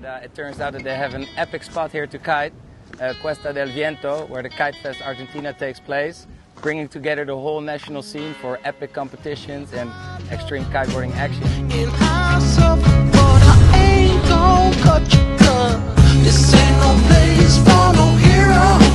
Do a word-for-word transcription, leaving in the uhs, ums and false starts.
And uh, it turns out that they have an epic spot here to kite, uh, Cuesta del Viento, where the Kitefest Argentina takes place, bringing together the whole national scene for epic competitions and extreme kiteboarding action. And I suffer, but I ain't gon' cut you, 'cause this ain't no place for no hero.